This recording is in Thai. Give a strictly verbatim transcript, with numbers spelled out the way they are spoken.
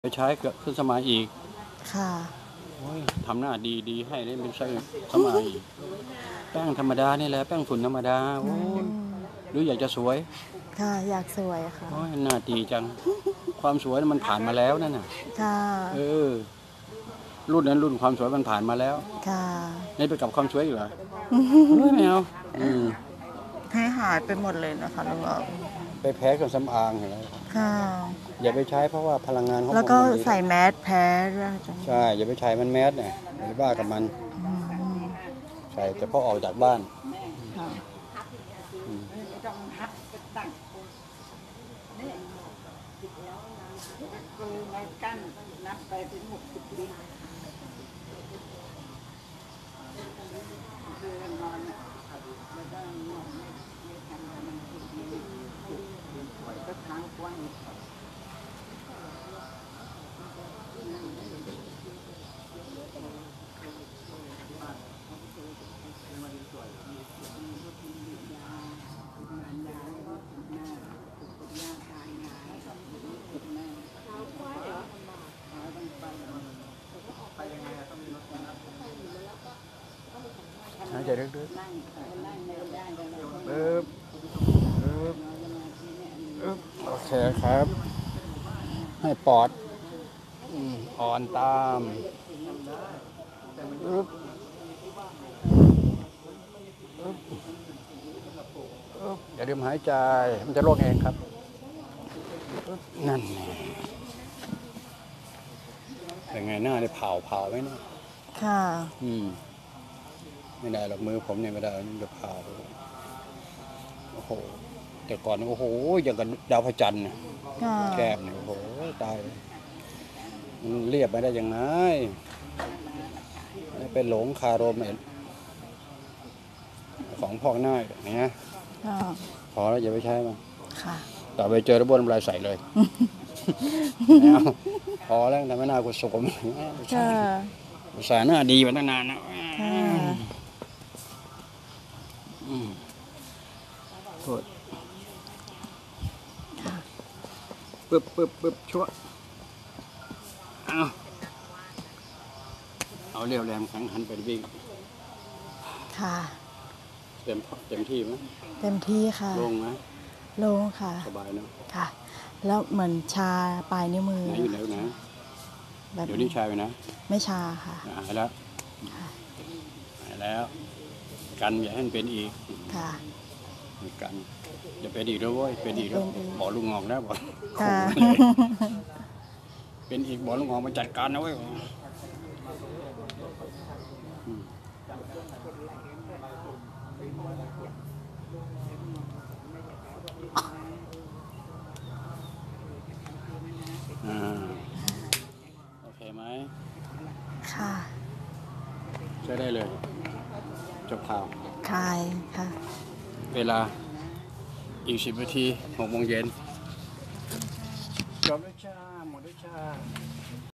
ไปใช้เกือบขึ้นสมัยอีกค่ะทำหน้าดีดีให้ได้เป็นใช้สมัยแป้งธรรมดานี่แหละแป้งฝุ่นธรรมดาโอ้ยหรืออยากจะสวยค่ะอยากสวยค่ะโอ้ยหน้าดีจังความสวยมันผ่านมาแล้วนั่นน่ะค่ะเออรุ่นนั้นรุ่นความสวยมันผ่านมาแล้วค่ะนี่ไปกับความสวยอยู่เหรอไม่เอาให้หายไปหมดเลยนะคะลุงอ๋อไปแพ้เครื่องสำอางอะไรค่ะอย่าไปใช้เพราะว่าพลังงานของแล้วก็ใส่แมสแพ้ด้วยใช่อย่าไปใช้มันแมสเนี่ยอย่าไปบ้ากับมันใช่แต่พอออกจากบ้านกั้นนับไปถึงหกสิบปีเดินนอนแล้วก็นอนไม่ทำอะไรมันก็ทางกว้างหายใจลึกๆปึ๊บปึ๊บปึ๊บโอเคครับให้ปอดอ่อนตามปึ๊บปึ๊บปึ๊บอย่าลืมหายใจมันจะโล่งเองครับปึ๊บนั่นเป็นไงหน้าได้เผาเผาไหมเนี่ยค่ะอืมไม่ได้หรอกมือผมเนี่ยไม่ได้มันจะเผาโอ้โหแต่ก่อนโอ้โหอย่างกับดาวพระจันทร์แก้มเนี่ยโอ้โหตายมันเรียบไม่ได้ยังไงเป็นหลงคารมของพอกหน้าอย่างเงี้ยพอแล้วอย่าไปใช้มันต่อไปเจอระบบน้ำลายใส่เลยพอแล้วแต่ไม่น่ากุศลอุตส่าห์หน้าดีมาตั้งนานนะโทษปึ๊บปึ๊บปึ๊บชั่วเอาเอาเรียวแรงแข็งขันไปวิ่งค่ะเต็มเต็มที่ไหมเต็มที่ค่ะลงไหมลงค่ะสบายเนาะค่ะแล้วเหมือนชาปลายนิ้วมือไหนอยู่ไหนนะเดี๋ยวนี้ชาไปนะไม่ชาค่ะหายแล้วหายแล้วกันอย่าให้มันเป็นอีกค่ะกันอย่าเป็นอีกแล้วเว้ยเป็นอีกแล้วบอกลุงงอกนะบอกเป็นอีกบอกลุงงอกมาจัดการนะเว้ยอ่าโอเคไหมค่ะใช้ได้เลยจบข่าวคลายค่ะเวลาอีกสิบนาทีหกโมงเย็นจบแล้วจ้าหมดแล้วจ้า